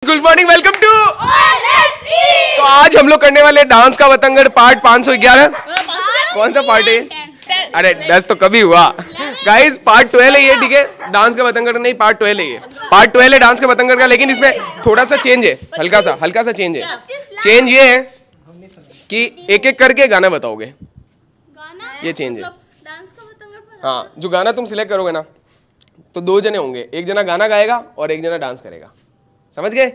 Good morning, welcome to. तो आज हम लोग करने वाले डांस का बतंगड़ पार्ट 511। कौन सा पार्ट है? अरे 10 तो कभी हुआ गाइस, पार्ट 12 है ये, ठीक है। डांस का बतंगड़ नहीं, पार्ट 12 है ये, पार्ट 12 है डांस का बतंगड़ का। लेकिन इसमें थोड़ा सा चेंज है, हल्का सा चेंज है। चेंज ये है कि एक एक करके गाना बताओगे, ये चेंज है। हाँ, जो गाना तुम सिलेक्ट करोगे ना, तो 2 जने होंगे, एक जना गाना गाएगा और एक जना डांस करेगा, समझ गए?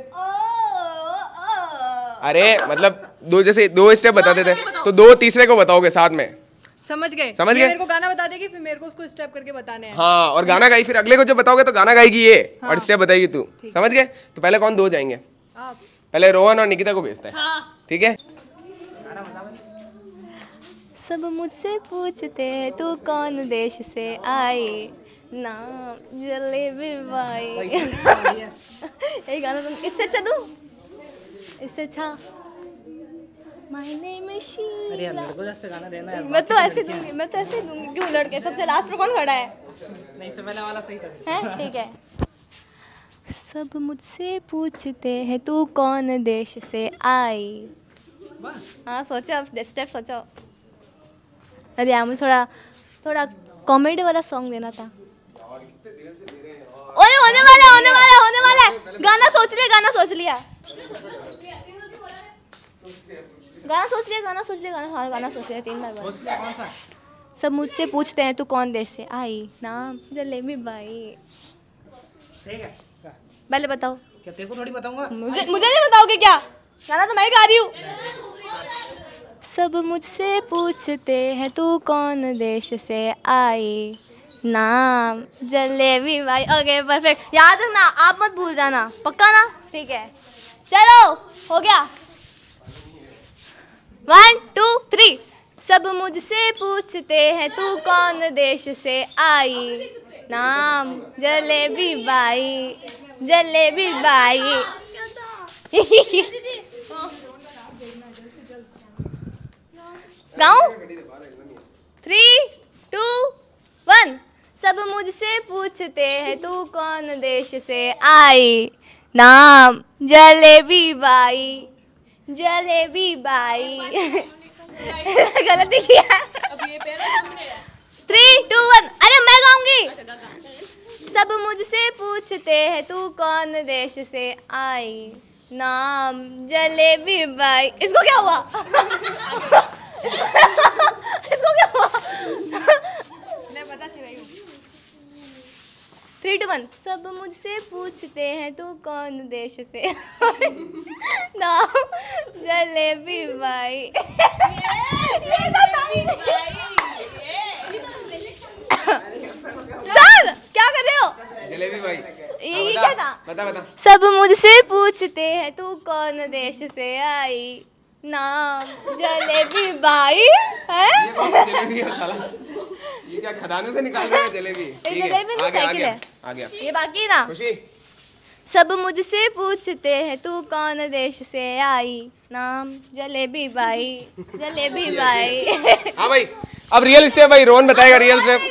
अरे मतलब 2 जैसे 2 स्टेप बताते थे, तो 2 तीसरे को बताओगे साथ में, समझ गए? मेरे को गाना बता देगी, फिर मेरे को उसको स्टेप करके बताने हैं। हाँ, और गाना गाई, फिर अगले को जब बताओगे तो गाना गाएगी ये, हाँ। और स्टेप बताएगी तू, समझ गए? तो पहले कौन 2 जाएंगे? आप। पहले रोहन और निकिता को भेजते हैं, हाँ। ठीक है। सब मुझसे पूछते हैं तू कौन देश से आई, नाम जलेबी बाई। यही गाना तुम, इससे अच्छा दूं? इससे अच्छा My name is शीला। अरे यार, लड़कों जैसे गाना देना है। मैं तो ऐसे दूंगी, क्यों लड़के सबसे लास्ट में कौन खड़ा है? नहीं, इससे पहले वाला सही था। हैं, ठीक है। सब मुझसे पूछते हैं तू कौन देश से आई। हाँ सोचो, स्टेप सोचो। अरे यार, मुझे थोड़ा कॉमेडी वाला सॉन्ग देना था। ओए होने वाला है। गाना सोच लिया। गाना सोच लिया, गाना सोच लिया 3 बार बोल। सब मुझसे पूछते हैं तू कौन देश से आई, नाम जलेबी बाई। ठीक है, पहले बताओ। क्या तेरे को थोड़ी बताऊंगा? मुझे नहीं बताओगे क्या? गाना तो मैं गा रही हूँ। सब मुझसे पूछते हैं तू कौन देश से आई, नाम जलेबी बाई। ओके परफेक्ट, याद रखना, आप मत भूल जाना, पक्का ना? ठीक है, चलो हो गया। 1 2 3। सब मुझसे पूछते हैं तू कौन देश से आई, नाम जलेबी बाई। गाऊं? 3 2 1। सब मुझसे पूछते हैं तू कौन देश से आई, नाम जलेबी बाई। गलती किया। 3 2 1। अरे मैं गाऊंगी। सब मुझसे पूछते हैं तू कौन देश से आई, नाम जलेबी बाई। इसको क्या हुआ? इसको क्या हुआ? मैं पता चला। 3 2 1। सब मुझसे पूछते हैं तू कौन देश से, नाम जलेबी बाई। सर क्या कर रहे हो? जलेबी भाई, ये क्या था? बता। सब मुझसे पूछते हैं तू कौन देश से आई, नाम जलेबी बाई। ये क्या खदानों से निकाल रहे हैं जलेबी? जलेबी नहीं, साइकिल है। आ गया। ये बाकी ना। खुशी। सब मुझसे पूछते हैं तू कौन देश से आई, नाम जलेबी बाई। हाँ भाई, अब रियल स्टेप भाई, रोहन बताएगा रियल स्टेप।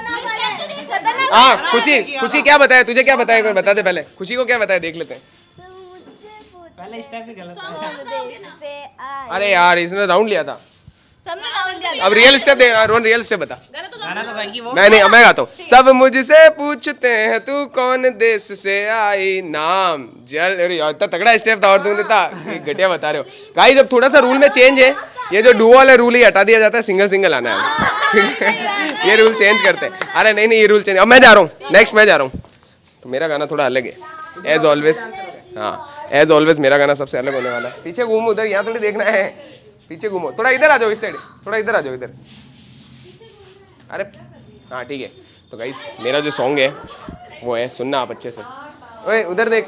हाँ खुशी क्या बताया तुझे? क्या बताया? एक बार बता दे पहले, खुशी को क्या बताया, देख लेते हैं। पहले स्टेप भी गलत था। अरे यार, इसने राउंड लिया था। सबने राउंड लिया। अब रियल स्टेप दे, रोहन रियल स्टेप बता। गाना तो गाएगी वो। मैं नहीं, मैं गाता हूँ। सब मुझसे पूछते हैं तू कौन देश से आई, नाम जल। अरे यार, इतना तगड़ा स्टेप था और तुम इतना घटिया बता रहे हो। गाइस, अब थोड़ा सा रूल में चेंज है, ये जो डुओ वाला रूल ही हटा दिया जाता है, सिंगल आना है। ये रूल चेंज करते हैं। अरे नहीं, ये रूल चेंज। अब मैं जा रहा हूँ, नेक्स्ट मैं जा रहा हूँ। तो मेरा गाना थोड़ा अलग है, एज ऑलवेज। हाँ, एज ऑलवेज मेरा गाना सबसे अलग होने वाला है। पीछे घूमो, उधर यहाँ थोड़ी देखना है, पीछे घूमो, थोड़ा इधर आ जाओ, इस साइड थोड़ा इधर आ जाओ, इधर। अरे हाँ ठीक है। तो गाइस, मेरा जो सॉन्ग है वो है, सुनना आप अच्छे से। ओए उधर देख,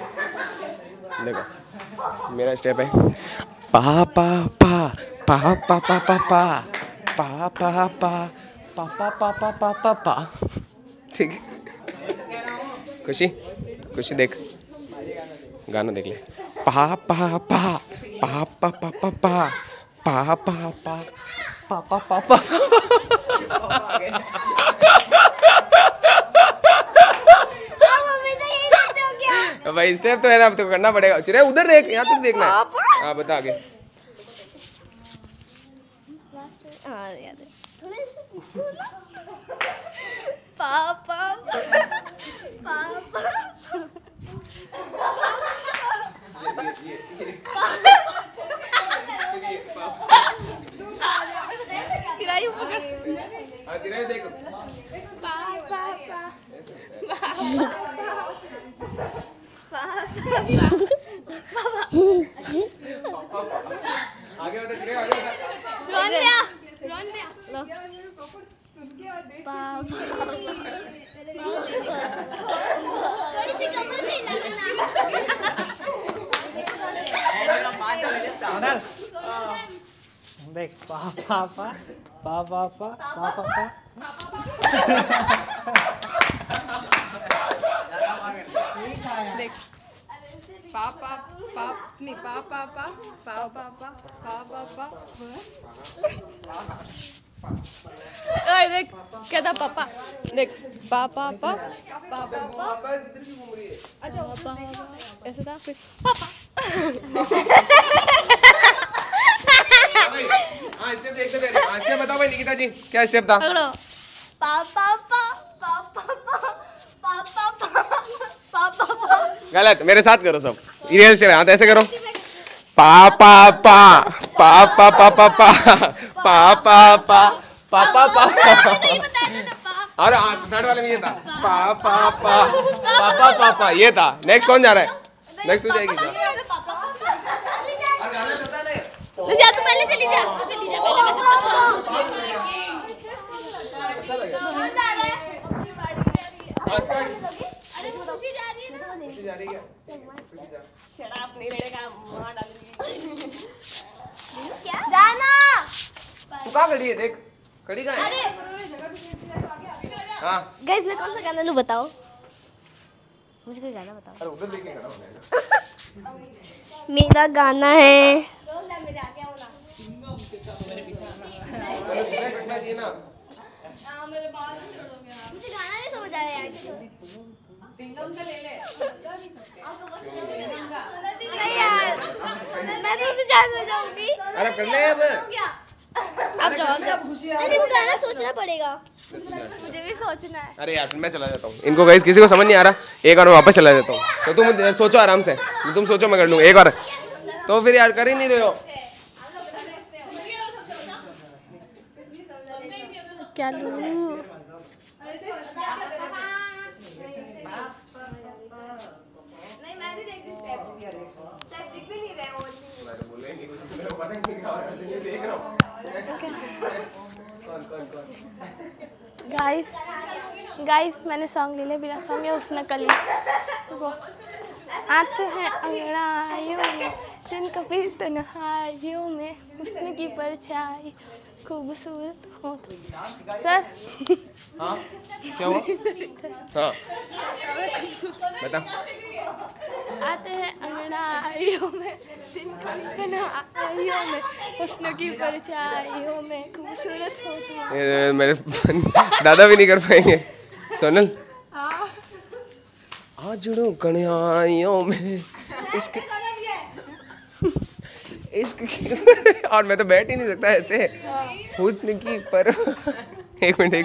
देखो मेरा स्टेप है, पा पा पा पा पा पा पा पा पा पा पा पा पा पा पा पा पा पा। ठीक है, खुशी देख, गाना देख ले। पा पा पा पा पा पा पा पा पा पा पा पा पा पा। भाई स्टेप तो है ना, अब तो करना पड़ेगा। चिरे उधर देख, यहाँ तक देखना है। हाँ बता आगे। हाँ याद है, थोड़ा इससे पूछो ना। पापा पापा चिरायु पकड़। हाँ चिरायु देखो। पापा आगे बता चिरायु, आगे बता। रोन गया लो। थोड़ी सी कमर भी लगाना। देख पापा पापा पापा देख पापा पाप नहीं पापा पापा ओए देख क्या था पापा, देख पापा अच्छा ऐसा था फिर पापा। हाँ स्टेप देखते थे। हाँ स्टेप बताओ भाई निकिता जी, क्या स्टेप था? पकड़ो। पापा गलत, मेरे साथ करो सब। रियल स्टेप है, हाँ तो ऐसे करो। पा पा पा पा पा पा पा पा पा पा पा पा पा। और हाँ थर्ड वाले में ये था। पा पा पा पा पा पा पा, ये था। नेक्स्ट कौन जा रहा है? नेक्स्ट तू जाएगी क्या? जा तू पहले चली जा, तू चली जा पहले, मैं तुमको अरे खुशी जा रही है ना, खुशी जा रही है क्या? शराब नहीं रहेगा, मार डालूंगी। क्या जाना? तू कहाँ खड़ी है? देख खड़ी कहाँ है? हाँ गाइस मैं कौन सा गाना लूं बताओ, मुझे कोई गाना बताओ। अरे उधर देख के खड़ा होना है। मेरा गाना है बैठना चाहिए ना। मुझे गाना नहीं समझ आया यार। सिंगम का ले ले। नहीं यार, मैं तो उसे चांस में जाऊंगी। अरे कर ले अब। अब जाओ अरे वो गाना सोचना पड़ेगा, मुझे भी सोचना है। अरे यार फिर मैं चला जाता हूँ। इनको गाइस किसी को समझ नहीं आ रहा, एक बार मैं वापस चला जाता हूँ। तो तुम सोचो आराम से, तुम सोचो मैं कर लूँगा एक बार। तो फिर यार कर ही नहीं रहे हो। क्या लूं? नहीं मैं नहीं देखती स्टेप दिख भी नहीं रहे वो। गाइस मैंने सॉन्ग ले लिया, बिना सॉन्ग है उसने कर लिया। आते हैं अंगड़ाइयों में दिन कभी तन्हाइयों में हुस्न की परछाई खूबसूरत हो। सर हाँ क्या हुआ? हाँ बता। आते हैं अंगड़ाइयों में दिन कभी तन्हाइयों में हुस्न की परछाइयों में खूबसूरत हो तुम। मेरे दादा भी नहीं कर पाएंगे। सोनल आ जुड़ो कन्हैयाओं में इश्क इश्क और मैं तो बैठ ही नहीं सकता ऐसे। हुस्न की पर एक मिनट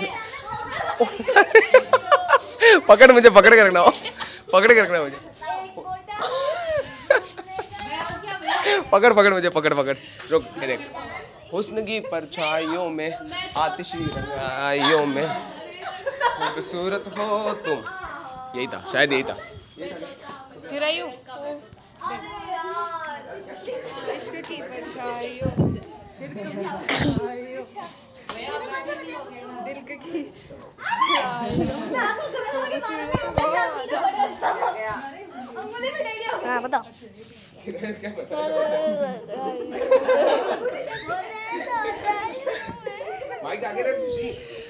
पकड़ मुझे, पकड़ के रखना, पकड़ के रखना मुझे। पकड़ मुझे, पकड़ रुक देख। हुस्न की परछाइयों में आतिशी रंगाइयों में खूबसूरत हो तुम। यही था शायद, यही था। चिरायु इश्क की परछाइयों फिर कभी तन्हाइयों दिल की हाँ बताओ। माइक आगे रख खुशी।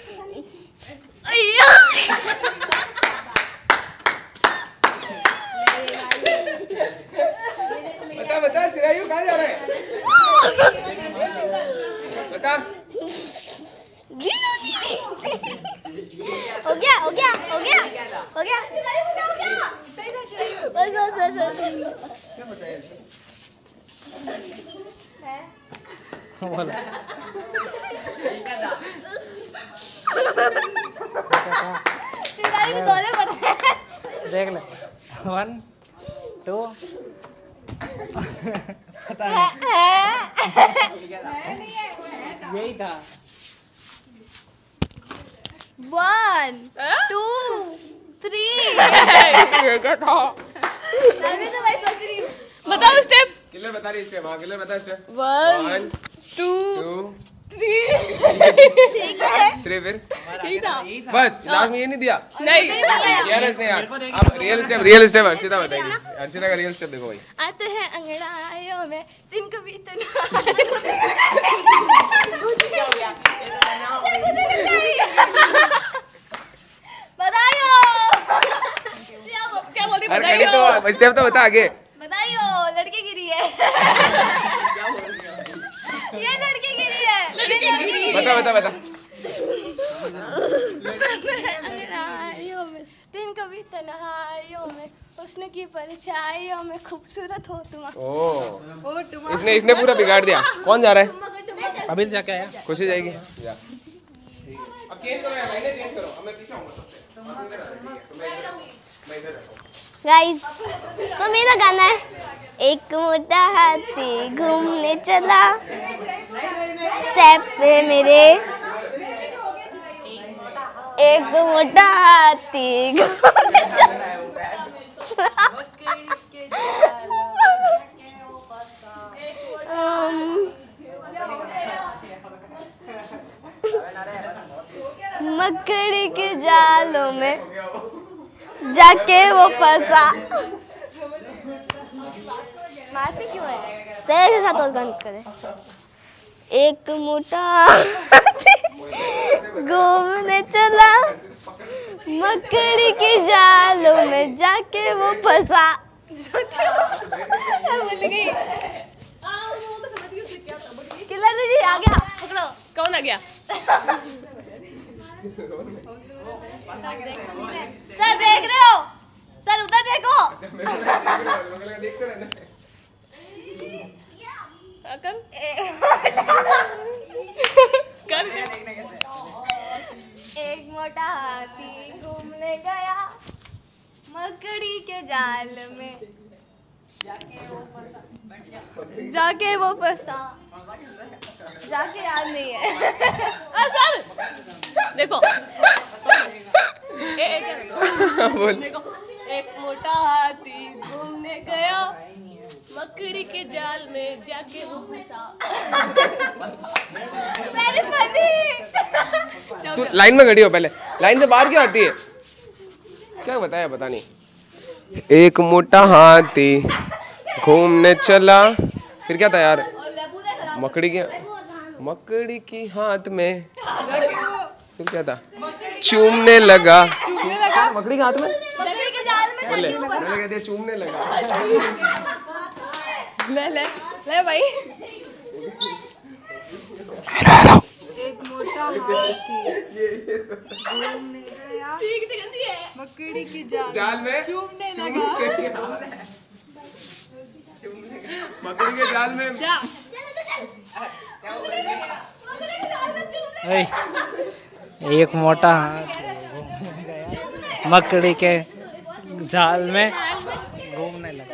बता चिरायु कहाँ जा रहा है? बता। हो गया। बस बोला देख ले 1 2 पता नहीं यही था 1 2 3 अभी तो मैं सोच रही हूँ। बताओ स्टेप। किलर बता रही स्टेप। हाँ किलर बता स्टेप। 1 2 3 3 फिर यही था। बस लास्ट में ये नहीं दिया नहीं यार इसने यार। अब रियल स्टेप हर्षिता बताएगी। हर्षिता का रियल स्टेप देखो भाई। आते हैं अंगड़ाइयों में दिन कभी बताइयो क्या बोल रही अरे बताइए। तो स्टेप तो बता आगे। बताइयो लड़की गिरी है ये लड़की गिरी है बता बता बता। अंगड़ाइयों में दिन कभी तन्हाइयों में हुस्न की परछाइयों में खूबसूरत हो तुम। ओ इसने पूरा बिगाड़ दिया। कौन जा रहा है? अभी जाके आया खुशी जाएगी। जा। अब चेंज करो यार, लाइनें चेंज करो। अब मैं पीछे आऊंगा सबसे। गाइस तो मेरा गाना है। एक मोटा हाथी घूमने चला स्टेप पे मेरे। एक मोटा हाथी घूमने चला मकड़ी के जालों में जाके वो फंसा। मारते क्यों है? तेरे साथ और गंद करे। एक मोटा घूमने चला मकड़ी के जालों में जाके वो फंसा। भूल गई। किलर दीदी आ गया, पकड़ो। कौन आ गया? सर देख रहे हो? सर उधर देखो। कर कर एक मोटा हाथी घूमने गया मकड़ी के जाल में जाके वो फंसा। जाके याद नहीं है। सर देखो देखो एक मोटा हाथी घूमने गया मकड़ी के जाल में जाके वो फंसा। Very funny। तू लाइन में खड़ी हो, पहले लाइन से बाहर क्यों आती है? क्या बताया पता नहीं। एक मोटा हाथी घूमने चला, फिर क्या था यार? मकड़ी की हाथ में, फिर क्या था? चूमने लगा। मकड़ी के हाथ में बोले मैंने कह दिया चूमने लगा। ले ले ले भाई। एक मोटा हाथी घूमने गया मकड़ी की जाल में चूमने लगा। मकड़ी के जाल में एक मोटा हाथी मकड़ी के जाल में घूमने लगा।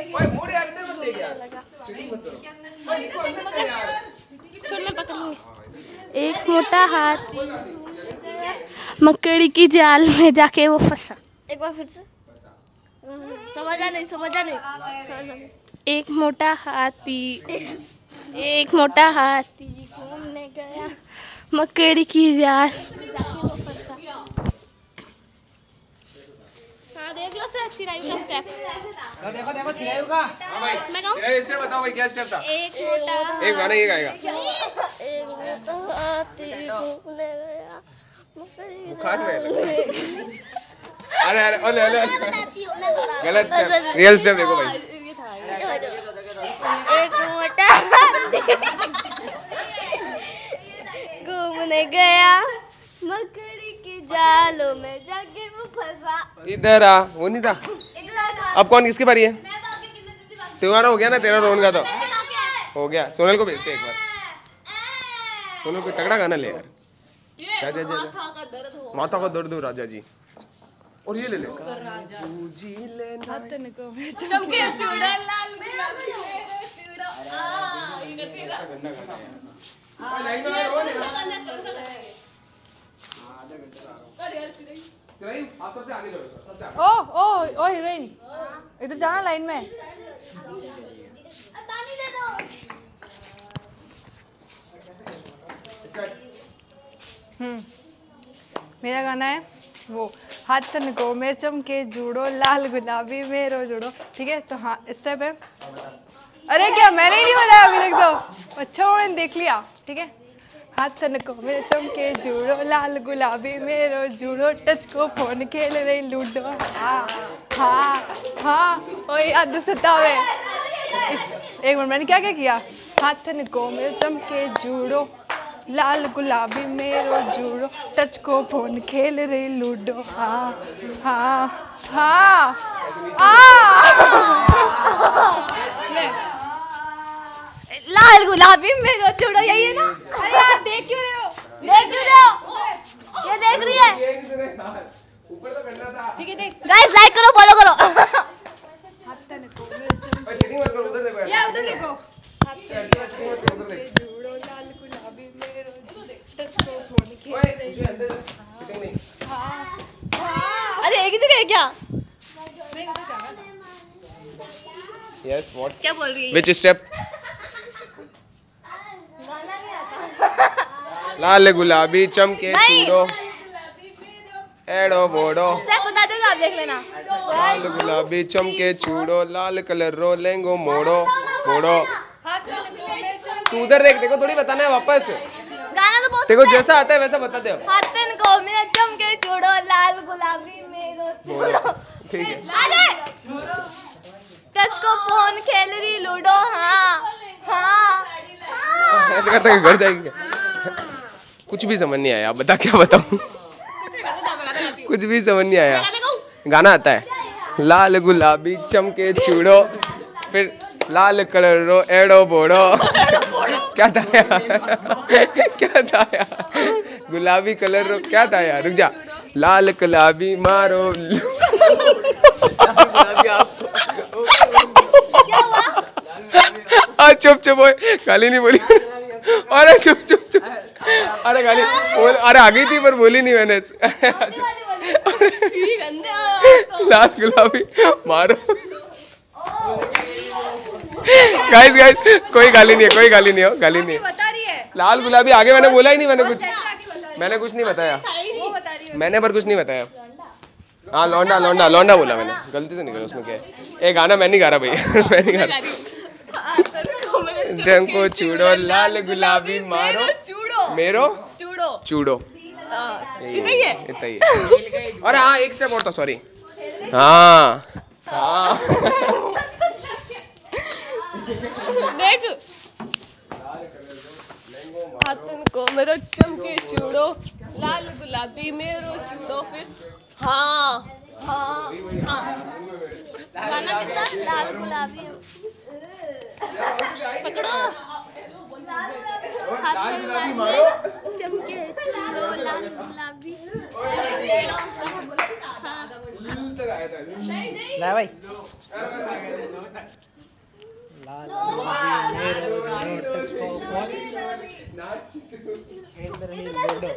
चल मैं पकड़ लूंगी। एक मोटा हाथी मकड़ी की जाल में जाके वो फंसा। एक बार फिर से। समझा नहीं समझा नहीं। एक मोटा हाथी घूमने गया मकड़ी की जाल। हाँ देख लो सर चिरायु का स्टेप। देखो चिरायु का। हाँ भाई मैं कहूँ? स्टेप बताओ भाई, क्या स्टेप था? एक मोटा एक गाना ये गाएगा। एक मोटा हाथी घूमने गया बुखार में अरे अरे अरे अरे गलत स्टेप। रियल स्टेप देखो भाई। एक मोटा हाथी घूमने गया मकड़ी की जालों में जाके वो फंसा। इधर आ, वो नहीं था। इतना अब कौन किसके बारी है? तुम्हारा हो गया ना, तेरा रोहन का तो हो गया। सोनल को भेजते एक बार, सोनल कोई तगड़ा गाना ले यार। ये माथा का दर्द हो राजा जी। और ये ले ले चमके चूड़ा लाल गुलाबी मेरे चूड़ा ये तेरा ओ ओ ओ हीरोइन इधर जाना लाइन में। मेरा गाना है वो हाथन को में चमके जूड़ो लाल गुलाबी मेरो जुड़ो। ठीक है, तो हाँ स्टेप है। अरे क्या मैंने ही नहीं बताया अभी तक तो। अच्छा मैंने देख लिया। ठीक है, हाथन को में चमके जूड़ो लाल गुलाबी मेरो जुड़ो टच को फोन खेल रही लूडो। हाँ हाँ हाँ ओ याद सतावे। एक मिनट मैंने क्या क्या किया। हाथन को में चमके जूड़ो लाल गुलाबी मेरो जूड़ो टच को फोन खेल रही लूडो। हाँ हाँ हाँ लाल गुलाबी मेरो जूड़ो, यही है ना? अरे यार देख क्यों रहे हो? देख क्यों रहे हो? ये देख रही है। ऊपर तो करना था। ठीक है देख। गाइस लाइक करो, फॉलो करो। हाथन को में चमके चीटिंग मत करो, उधर देखो यार। या उधर देखो। उधर देख। जूड़ो लाल गुलाबी मेरो टच को फोन खेल रही अंदर चीटिंग नहीं। अरे एक ही जगह है क्या? नहीं उधर जाना। Yes what? क्या बोल रही है? Which step? लाल गुलाबी चमके नहीं। चूड़ो एड़ो बोड़ो। स्टेप बता दोगे आप, देख लेना। लाल गुलाबी चमके चूड़ो लाल कलर रो लेंगो मोड़ो मोड़ो। हाथन को में तू उधर देख, देखो थोड़ी बताना है वापस। गाना तो बहुत देखो जैसा आता है वैसा बता दे। हाथन को मेरा चमके चूड़ो लाल गुलाबी मेरो चूड़ो। ठीक है। अरे टच को फोन खेल रही लूडो। हाँ हाँ ऐसे करते घर जाएंगे। कुछ भी समझ नहीं आया, आप बता क्या बताऊं। कुछ भी समझ नहीं आया। गाना आता है लाल गुलाबी चमके चूड़ो फिर लाल कलर रो एड़ो बोड़ो। क्या था यार? क्या था यार? गुलाबी कलर रो क्या था यार? रुक जा। लाल गुलाबी मारो। चुप चुप गाली नहीं बोली। अरे चुप चुप चुप। अरे गाली बोल, अरे आ गई थी पर बोली नहीं मैंने। लाल गुलाबी मारो। गाइस गाइस कोई गाली नहीं है, कोई गाली नहीं हो, गाली नहीं है। बता रही है। लाल गुलाबी आगे मैंने बोला ही नहीं, मैंने कुछ नहीं बताया। वो बता रही है। मैंने पर कुछ नहीं बताया। हाँ लौंडा लौंडा लौंडा बोला मैंने, गलती से निकला। उसमें क्या है? ये गाना मैं नहीं गा रहा भैया, मैं नहीं गा रहा। जंको चूड़ो लाल गुलाबी मारो मेरो चूड़ो चूड़ो। इतना ही है। इतना ही है। और हाँ एक स्टेप और था, सॉरी। हाँ हाँ देख हाथन को मेरो चमके चूड़ो लाल गुलाबी मेरो चूड़ो फिर हाँ हाँ हाँ। गाना कितना लाल गुलाबी पकड़ो हाथ में मारो चमके चूड़ो लाल गुलाबी ला भाई लाल गुलाबी मेरो टच को फोन खेल रही लूडो।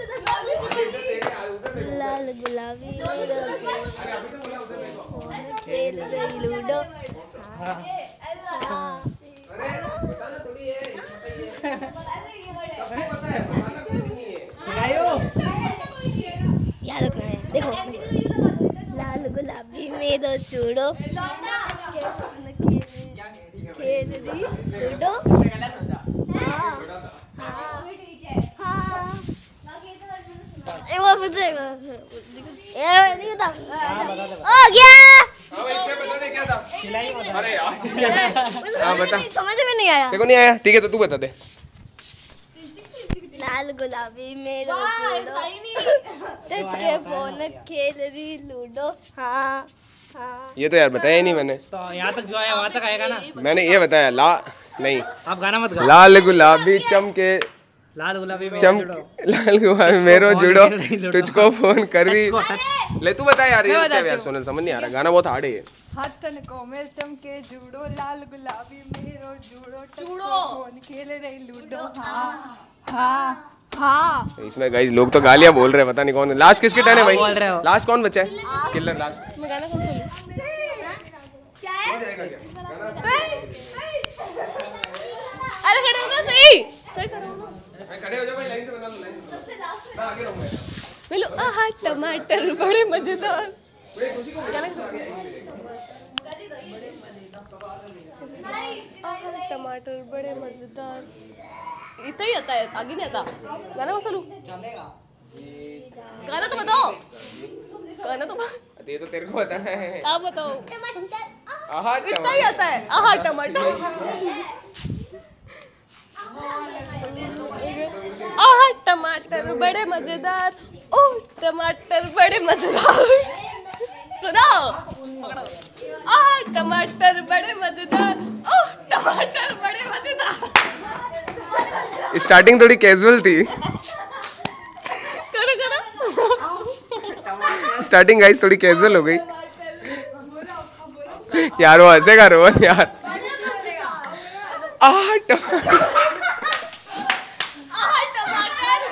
लाल गुलाबी खेल रही लूडो। हाँ याद रखना है। देखो लाल गुलाबी मेरो चूड़ो खेल रही लूडो। हाँ हाँ हाँ एक बार फिर से नहीं बता। हो गया। हाँ भाई स्टेप बता दे क्या था? अरे यार हाँ बता। समझ में नहीं आया। देखो नहीं आया, ठीक है तो तू बता दे। लाल गुलाबी मेरो चूड़ो टच के फोन खेल रही लूडो। हाँ ये तो यार बताया ही नहीं मैंने। तो यहाँ तक जो आया वहाँ तक आएगा ना। मैंने ये बताया ला नहीं, आप गाना मत गाओ। लाल गुलाबी चमके लाल गुलाबी में चम जुड़ो। लाल गुलाबी मेरो जुड़ो जुड़ो। तुझको फोन कर भी। टच को टच। ले तू बता यार, मैं ये बताती यार हूँ। सोनल समझ नहीं आ रहा, गाना बहुत हार्ड है ये। हाथन को मेर चमके जूड़ो लाल गुलाबी मेरो जूड़ो जूड़ो। फोन खेल रही लूडो। हाँ हाँ हाँ। इसमें गाइस लोग तो गालियां बोल रहे हैं, पता नहीं कौन। लास्ट किसकी टर्न है भाई? बोल रहे हो। लास्ट कौन बचा है? Killer last. मैं गाना कौन सा लूं? अरे खड़े हो ना, सही सही खड़े हो ना। खड़े हो जाओ भाई, लाइन से बना लो, लाइन से। मैं आगे रहूंगा। मिलो आहा टमाटर बड़े मजेदार। आहा टमाटर बड़े मजेदार। इतना ही आता है, आगे नहीं आता। गाना कौन सा लूं? गाना तो बताओ, गाना तो ये तो तेरे को बताना है। आप बताओ। आहा इतना ही आता है, आहा टमाटर। आहा टमाटर बड़े मजेदार, ओह टमाटर बड़े मजेदार। सुनाओ, पकड़ो। आहा टमाटर बड़े मजेदार, ओह टमाटर बड़े मजेदार। स्टार्टिंग थोड़ी कैजुअल थी। करो करो। स्टार्टिंग गाइस थोड़ी कैजुअल हो गई यार, वो हंसेगा रोहन यार। आहा टमाटर आहा टमाटर।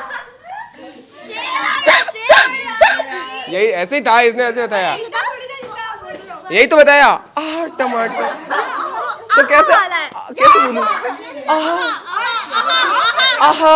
यही ऐसे ही था, इसने ऐसे बताया, यही तो बताया। आहा टमाटर तो कैसे कैसे बोलूं? आहा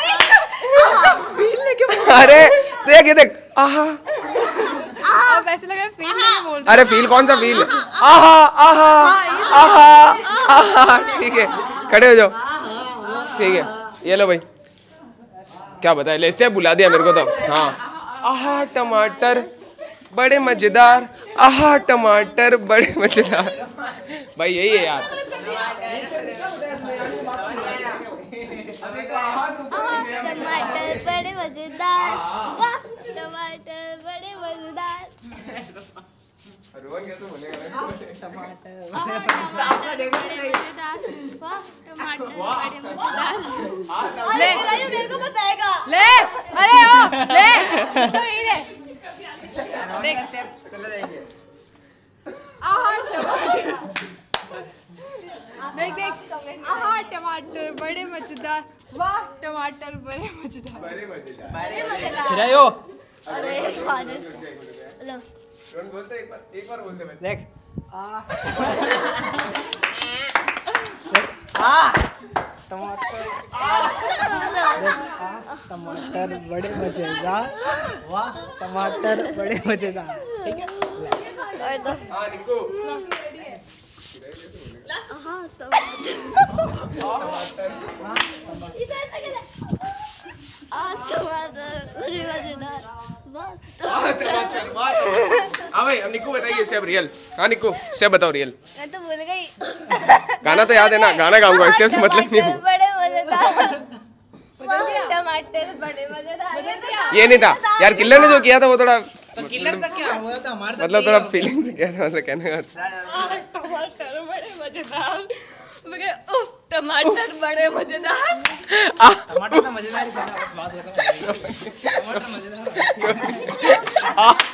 अरे देख ये देख, आहा। अब ऐसे लग रहा है फील नहीं बोल अरे फील कौन सा फील? आहा आहा आहा आहा। ठीक है खड़े हो जाओ, ठीक है। ये लो भाई, क्या बताया? ले स्टेप बुला दिया मेरे को तो। हाँ, आहा टमाटर बड़े मजेदार, आहा टमाटर बड़े मजेदार। भाई यही है यार। टमाटर बड़े मजेदार, वाह टमाटर बड़े मजेदार। रोहन कैसे बोलेगा? ले मेरे को बताएगा। ले अरे ओ ले तो यही ले देख आहा टमाटर देख देख आहा टमाटर बड़े मजेदार, वाह टमाटर बड़े मजेदार। खिलाओ। अरे लो रोहन बोलते एक बार बोलते बस। देख। टमाटर बड़े मजेदार, वाह टमाटर बड़े मजेदार। ठीक है। हाँ निक्कू। हाँ टमाटर बड़े मजेदार, हाँ भाई, अब निक्कू बताइए स्टेप रियल। हाँ निक्कू स्टेप बताओ रियल। मैं तो भूल गई। गाना तो याद है ना, गाना गाऊंगा, स्टेप से मतलब नहीं। बड़े मजेदार, टमाटर बड़े मजेदार। ये नहीं था यार, किलर ने जो किया था वो थोड़ा तो किलर का क्या हुआ था? हमारा मतलब थोड़ा फीलिंग से कहना, मतलब कहने का। आहा टमाटर बड़े मजेदार। मैं कहा, ओह टमाटर बड़े मजेदार। टमाटर तो मजेदार ही था ना, बात होता है। टमाटर मजेदार।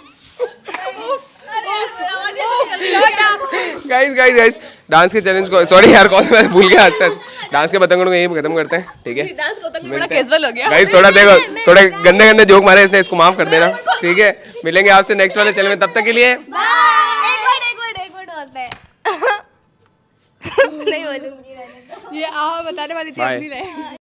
गाइस डांस के चैलेंज को, सॉरी यार कौन मैं भूल गया आज तक। डांस के पतंगों को यही खत्म करते हैं, ठीक है। डांस को तक बड़ा कैजुअल हो गया। गाइस थोड़ा देखो, थोड़े गंदे गंदे जोक मारे इसने, इसको माफ कर देना, ठीक है। मिलेंगे आपसे नेक्स्ट वाले चैनल में, तब तक के लिए एक मिनट होता है। नहीं बोलूंगी। ये बताने वाली थी Bye. अपनी लाइफ।